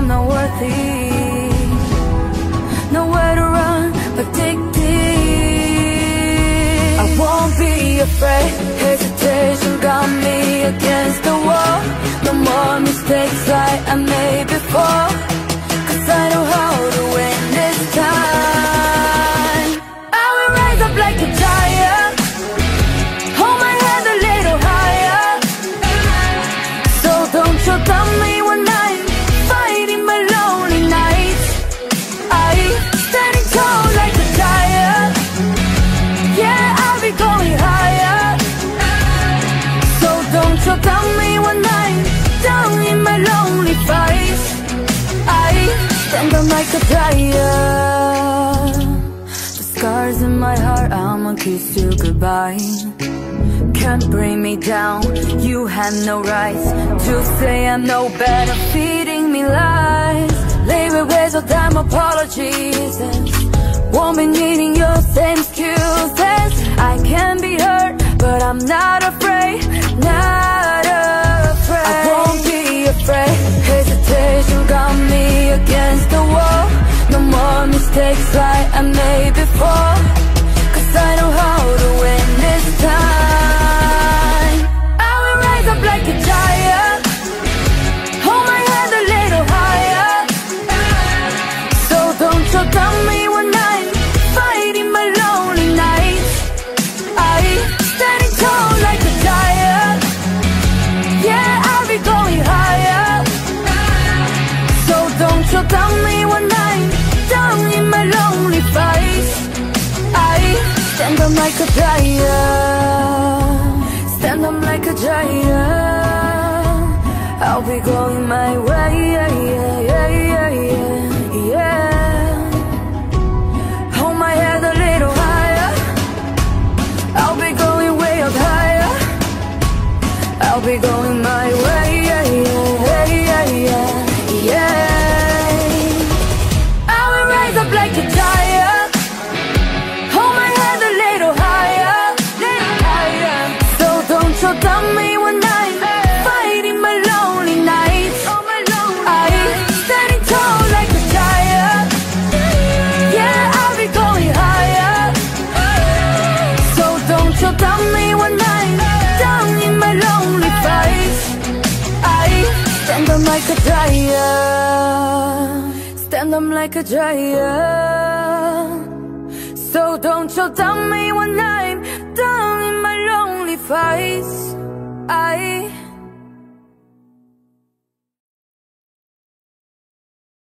I'm not worthy. Nowhere to run but dig deep. I won't be afraid. Hesitation got me against the wall. No more mistakes like I made before, 'cause I know how to win this time. I will rise up like a giant, hold my head a little higher. So don't you tell me when I'm fighting my lonely nights. I standing tall like a giant, yeah, I'll be going higher. So don't you tell me when I'm down in my lonely fights. I stand up like a giant. The scars in my heart, I'ma kiss you goodbye. Can't bring me down, you had no right to say I'm no better, feeding me lies. Labor ways of time apologies, and won't be needing your same excuses. I can be hurt, but I'm not afraid, not afraid. I won't be afraid. Hesitation got me against the wall. No more mistakes like I made before, 'cause I know how to win this time. I will rise up like a giant, hold my head a little higher. So don't you tell me when I'm fighting my lonely nights. I standing tall like a giant, yeah, I'll be going higher. So don't you tell me when I'm down in my lonely fights. I stand up like a giant, stand up like a giant. I'll be going my way, yeah, yeah, yeah, yeah, yeah, yeah. Hold my head a little higher, I'll be going way up higher. I'll be going my way, yeah, yeah, yeah, yeah, yeah. I will rise up like a giant, hold my head a little higher, little higher. So don't you tell me when I'm fighting my lonely nights. I standing tall like a giant, yeah, I'll be going higher. So don't you tell me when I'm down in my lonely fights. I stand up like a giant, stand up like a giant. So don't you tell me when I'm down in my lonely fights. I